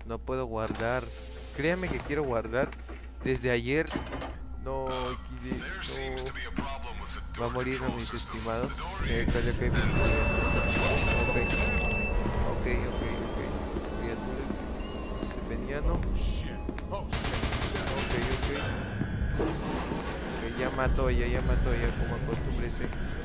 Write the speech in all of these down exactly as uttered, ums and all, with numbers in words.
No puedo guardar. Créanme que quiero guardar. Desde ayer. No, Kide, no. Va a morir a mis estimados. Eh, calla que me... Ok. Ok, ok, ok. Bien. Seveniano. Ok, ok. Ok, ya mató, ya, ya mató, ya como acostúmbrese.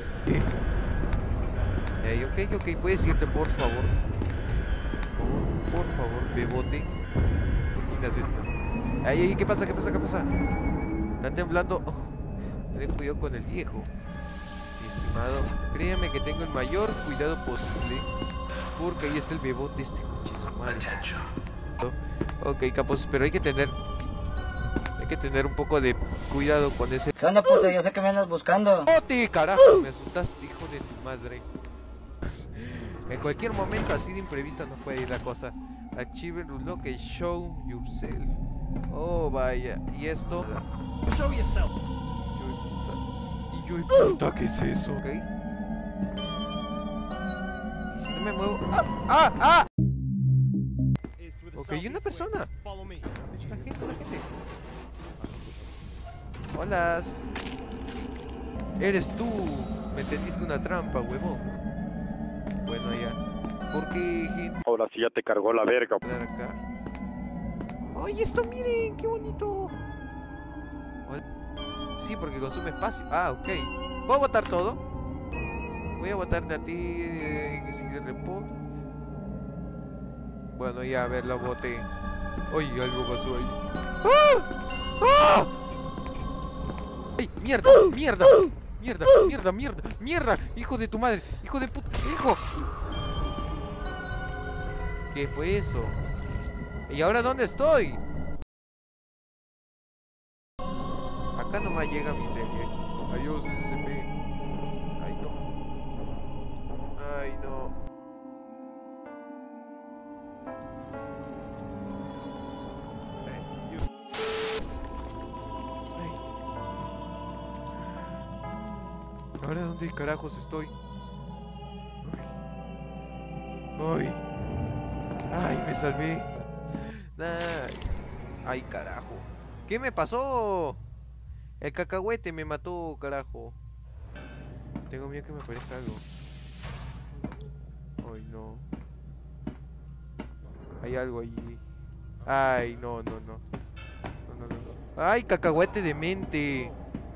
Ey, ok, ok, puedes irte, por favor. Por, por favor, bebote. ¿Qué quitas esto? Ay, ay, ¿qué pasa? ¿Qué pasa? ¿Qué pasa? Está temblando. Oh, ten cuidado con el viejo. Mi estimado, créame que tengo el mayor cuidado posible. Porque ahí está el bebote este coche madre. Ok, capos, pero hay que tener Hay que tener un poco de cuidado con ese. ¿Qué onda, puto? Yo sé que me andas buscando. ¡Bote, carajo! Me asustaste, hijo de tu madre. En cualquier momento así de imprevista no puede ir la cosa. Achieve Unlock and Show Yourself. Oh, vaya. ¿Y esto? Show yourself. Y yo, y puta, ¿qué es eso? Ok. ¿Y si no me muevo? ¡Ah! ¡Ah! ¡Ah! Ok, y una persona. La gente, la gente. Holas. Eres tú. Me tendiste una trampa, huevón. Bueno, ya. ¿Por qué, gente? Ahora sí ya te cargó la verga. Acá. ¡Ay, esto miren! ¡Qué bonito! Sí, porque consume espacio. Ah, ok. ¿Puedo botar todo? Voy a botarte a ti en el report. Bueno, ya, a ver, la boté. Oye, algo pasó ahí. ¡Ah! ¡Ah! ¡Ay, mierda! ¡Mierda! ¡Mierda! ¡Mierda! ¡Mierda! ¡Mierda! ¡Hijo de tu madre! ¡Hijo de puta! ¡Hijo! ¿Qué fue eso? ¿Y ahora dónde estoy? Acá nomás llega mi serie. Adiós, S C P. Ay, no. Ay, no. ¿Ahora dónde carajos estoy? Ay. Ay. Ay, me salvé. Ay. Ay, carajo. ¿Qué me pasó? El cacahuete me mató, carajo. Tengo miedo que me aparezca algo. Ay, no. Hay algo allí. Ay, no, no, no. No, no, no, no. Ay, cacahuete de mente.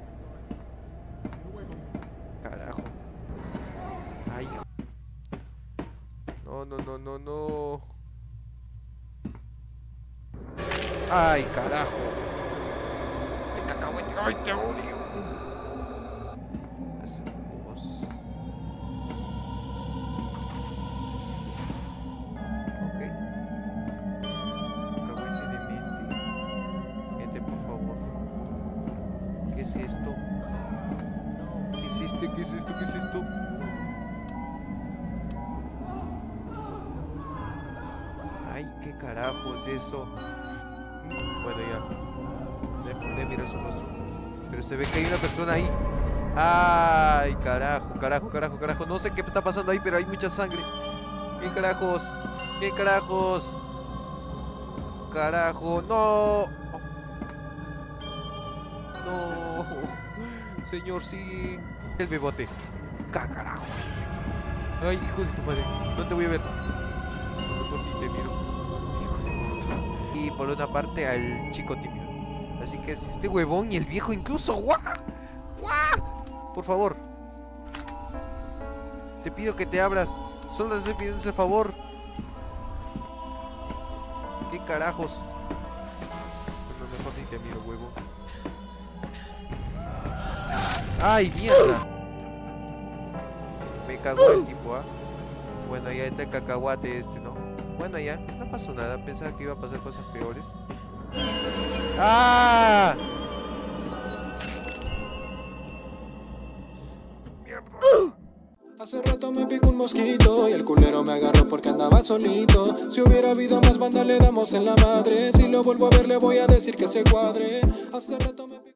Carajo. Ay. No, no, no, no, no. Ay, carajo. Este cacahuete. Ay, te odio. Las ojos. Ok. Cacahuete de mente. Vete, por favor. ¿Qué es esto? ¿Qué es este? ¿Qué es esto? ¿Qué es esto? Ay, ¿qué carajo es esto? Bueno, ya. Le pude mirar su rostro. Pero se ve que hay una persona ahí. Ay, carajo, carajo, carajo, carajo. No sé qué está pasando ahí, pero hay mucha sangre. ¿Qué carajos? ¿Qué carajos? Carajo, no. No. Señor, sí. El bebote. Carajo. Ay, hijo de tu madre. No te voy a ver. Mejor ni te miro. Y por una parte al chico tímido. Así que es este huevón y el viejo incluso. ¡Guau! ¡Guau! Por favor. Te pido que te abras. Solo te estoy pidiendo ese favor. ¿Qué carajos? Bueno, mejor ni te miro, huevo. ¡Ay, mierda! Me cagó el tipo, ¿ah? ¿eh? Bueno, ya está el cacahuate este, ¿no? Bueno, ya, no pasó nada. Pensaba que iba a pasar cosas peores. ¡Ah! ¡Mierda! Hace rato me picó un mosquito y el culero me agarró porque andaba solito. Si hubiera habido más banda le damos en la madre. Si lo vuelvo a ver le voy a decir que se cuadre. Hace rato me